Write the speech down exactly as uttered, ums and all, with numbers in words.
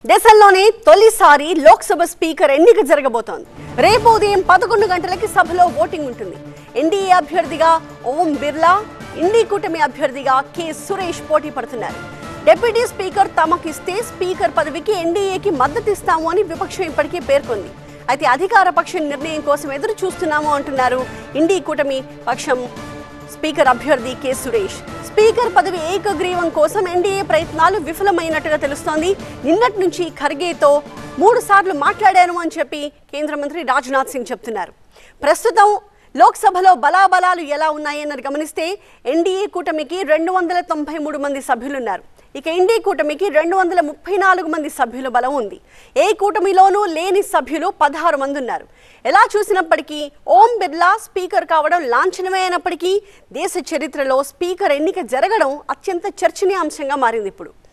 దేశంలోనే తొలిసారి లోక్ సభ స్పీకర్ ఎన్నిక జరగబోతోంది. రేపు ఉదయం పదకొండు గంటలకి సభలో ఓటింగ్ ఉంటుంది. ఎన్డీఏ అభ్యర్థిగా ఓం బిర్లా, ఇండి కూటమి అభ్యర్థిగా కె సురేష్ పోటీ పడుతున్నారు. డిప్యూటీ స్పీకర్ తమకిస్తే స్పీకర్ పదవికి ఎన్డీఏకి మద్దతు ఇస్తాము అని విపక్షం ఇప్పటికే పేర్కొంది. అయితే అధికార పక్షం నిర్ణయం కోసం ఎదురు చూస్తున్నాము అంటున్నారు ఇండి కూటమి పక్షం స్పీకర్ అభ్యర్థి కె సురేష్. స్పీకర్ పదవి ఏకగ్రీవం కోసం ఎన్డీఏ ప్రయత్నాలు విఫలమైనట్టుగా తెలుస్తోంది. నిన్నటి నుంచి ఖర్గేతో మూడు సార్లు మాట్లాడాను అని చెప్పి కేంద్ర మంత్రి రాజ్నాథ్ సింగ్ చెప్తున్నారు. ప్రస్తుతం లోక్సభలో బలాబలాలు ఎలా ఉన్నాయన్నది గమనిస్తే ఎన్డీఏ కూటమికి రెండు వందల తొంభై మూడు మంది సభ్యులున్నారు. ఇక ఎన్డీఏ కూటమికి రెండు వందల ముప్పై నాలుగు మంది సభ్యుల బలం ఉంది. ఏ కూటమిలోనూ లేని సభ్యులు పదహారు మంది ఉన్నారు. ఎలా చూసినప్పటికీ ఓం బిర్లా స్పీకర్ కావడం లాంఛనమే అయినప్పటికీ దేశ చరిత్రలో స్పీకర్ ఎన్నిక జరగడం అత్యంత చర్చనీయాంశంగా మారింది ఇప్పుడు.